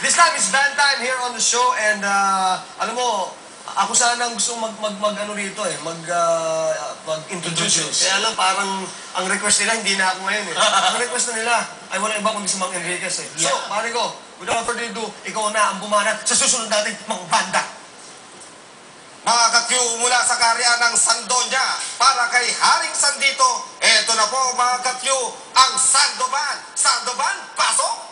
This time it's band time here on the show and alam mo, ako sana ang gusto mag-ano rito eh, mag-introduce. Kaya lang parang ang request nila hindi na ako ngayon eh. Ang request na nila ay walang iba kundi si Mang Enriquez eh. So, pare ko, without further ado, ikaw na ang bumana sa susunod nating mga banda. Mga ka-Q mula sa karya ng Sandonya para kay Haring Sandito, eto na po mga ka-Q, ang Sando Band. Sando Band, pasok!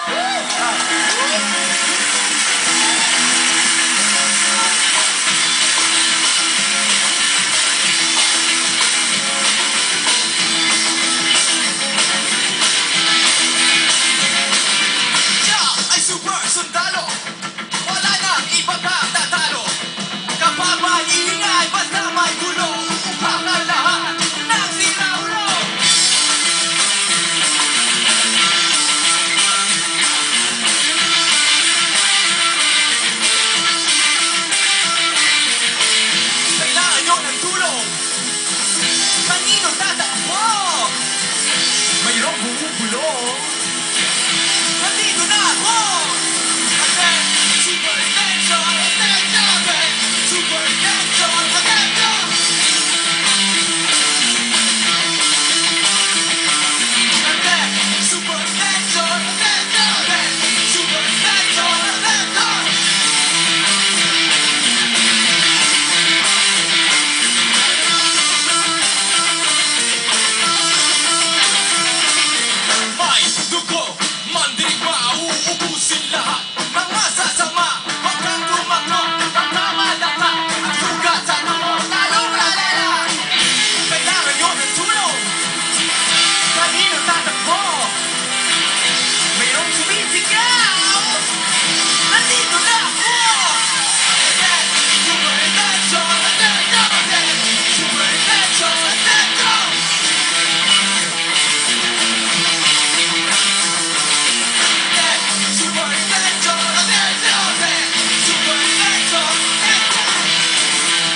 Ay super sundalo, wala nang iba pa tatalo. Kapag maingay, basta may gulo, upang ang lahat nagsira ulo. Kailangan nyo ng tulong, kanino tatakbo? Mayroong bumubulong, nandito na ako! Superintention, attention! Superintention, attention! Superintention, attention! Superintention, attention! May dugo, mandirigma, uubusin lahat. Mga sasama, huwag kang tumakbo. Ang tama lata, ang sugat sa noo, talong lalala. Kailangan nyo ng tulong, kanino tatakbo? Mayroong sumisigaw, nandito na ako. Superintention, attention! Superintention, attention! Superintention, attention! Superintention, attention!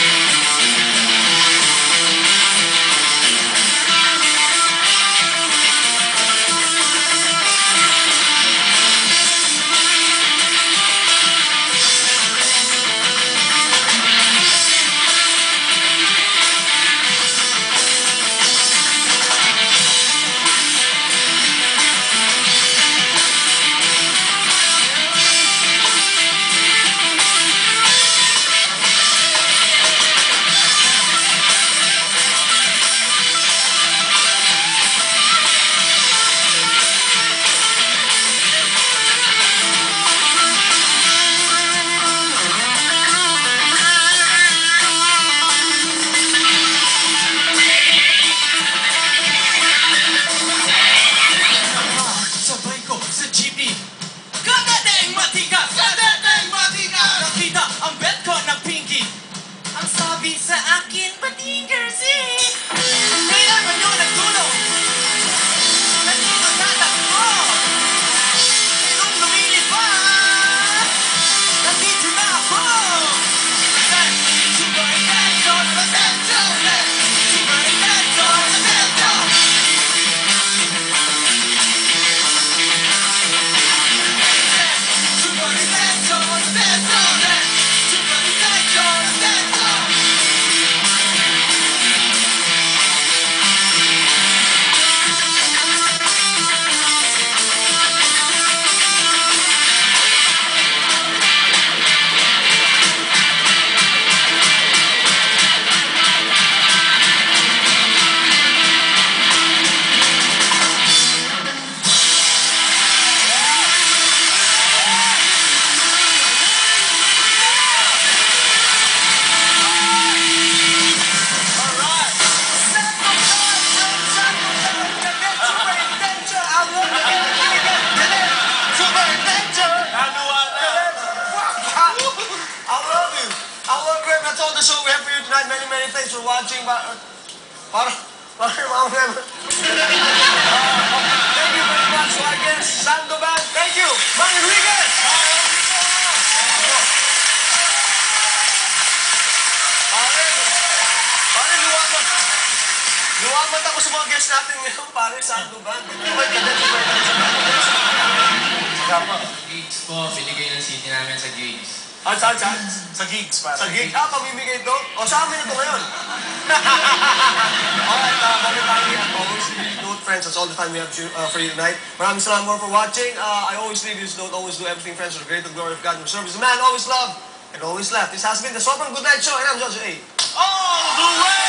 Sabay ko sa jeepney, kadeteng matikas! Kadeteng matikas! Nakita ang bet ko ng pinky. Ang sabi sa akin, batingers eh! Kailangan nyo ng tulong, kanino tatakbo? Mayroong lumilipad, nandito na ako! Superintention, attention! Superintention, attention! Superintention, attention! Superintention, attention! Alright! Superintention! I love you. I love you. That's all the show we have for you tonight. Many thanks for watching. Thank you very much. So I guess Sando Band. Thank you. Mang Enriquez. Pare, luwamat ako sa mga guests natin ngayon. Pare, Sando Band. Okay, Cadet Superintention. Gigs po, binigay ng city namin sa gigs. Saan? Sa gigs, para. Sa gig? Pamimigay ito? O, sa amin ito ngayon. Alright, bago tayo always note, friends, that's all the time we have for you tonight. Maraming salamat more for watching. I always leave this note, always do everything, friends, for the greater glory of God, who serves the man, always love, and always laugh. This has been the Sobrang Good Night Show, and I'm Jojo A. All the way!